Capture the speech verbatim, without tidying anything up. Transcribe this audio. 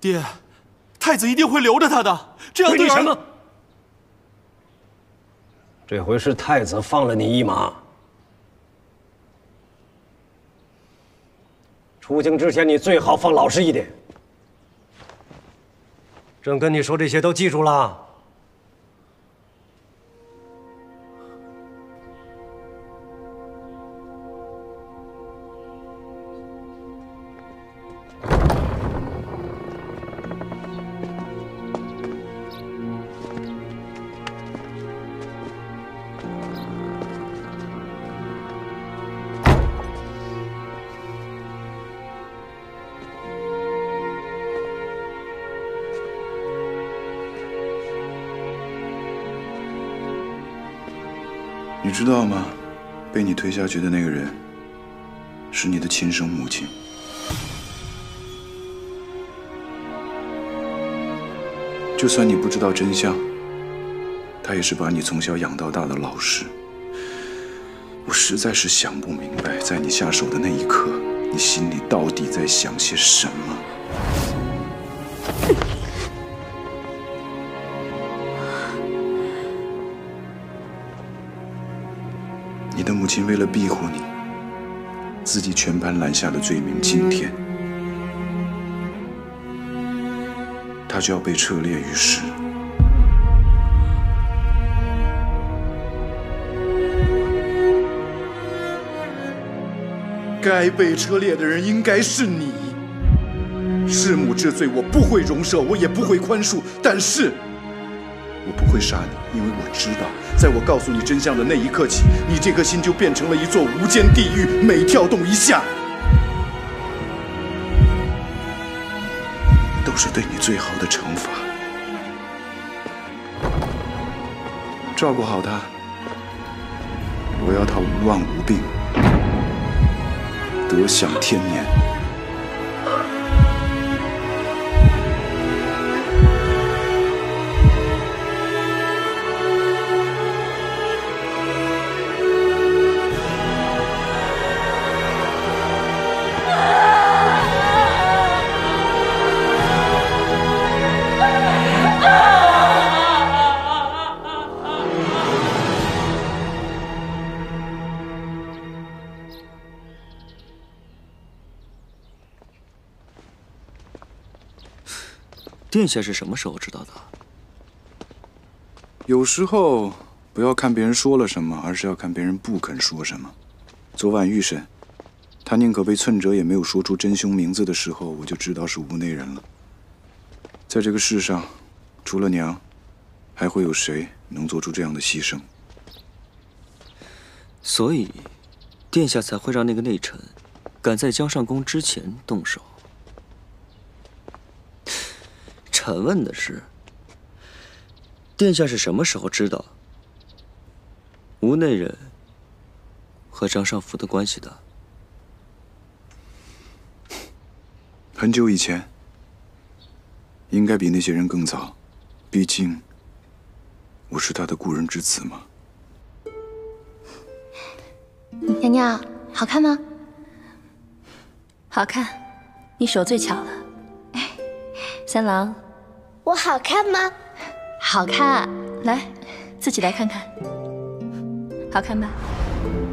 爹，太子一定会留着他的，这样对什么？这回是太子放了你一马。出京之前，你最好放老实一点。朕跟你说这些都记住了。 你知道吗？被你推下去的那个人，是你的亲生母亲。就算你不知道真相，她也是把你从小养到大的老师。我实在是想不明白，在你下手的那一刻，你心里到底在想些什么？ 你的母亲为了庇护你，自己全盘揽下了罪名。今天，她就要被车裂于市。该被车裂的人应该是你。弑母之罪，我不会容赦，我也不会宽恕。但是，我不会杀你，因为我知道。 在我告诉你真相的那一刻起，你这颗心就变成了一座无间地狱，每跳动一下，都是对你最好的惩罚。照顾好他，我要他无妄无病，得享天年。 殿下是什么时候知道的？ 有时候不要看别人说了什么，而是要看别人不肯说什么。昨晚御审，他宁可被寸折，也没有说出真凶名字的时候，我就知道是屋内人了。在这个世上，除了娘，还会有谁能做出这样的牺牲？ 所以，殿下才会让那个内臣赶在江上宫之前动手。 臣问的是，殿下是什么时候知道吴内人和张尚福的关系的？ 很久以前，应该比那些人更早。毕竟，我是他的故人之子嘛。 娘娘，好看吗？ 好看，你手最巧了。三郎。 我好看吗？ 好看，来，自己来看看，好看吧？